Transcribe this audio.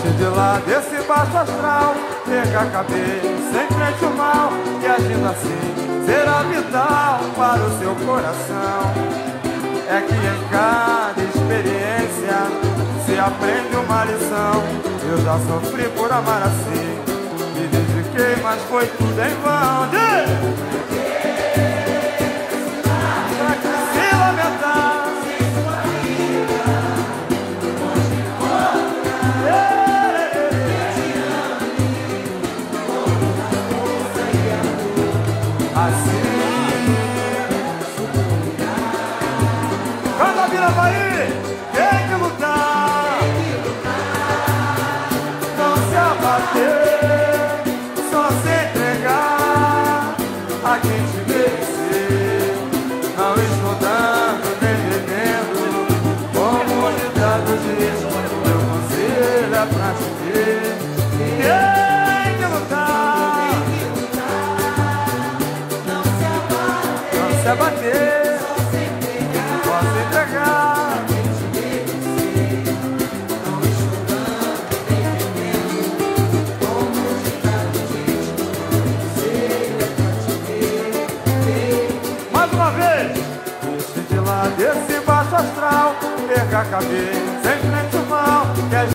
Deixe de lado esse baixo astral, perca a cabeça, enfrente o mal, e agindo assim será vital para o seu coração. É que em cada experiência se aprende uma lição. Eu já sofri por amar assim, me dediquei, mas foi tudo em vão. Se lamentar, assim, quando a vida vai ir, tem que lutar, não se abater, só se entregar a quem te merecer. Não estou dando nem bebendo, como o ditado diz, meu conselho é pra te ver. Tem que lutar, não se abater, só se entregar. Mais uma vez, deixe de lado esse baixo astral, perca a cabeça, enfrente o mal.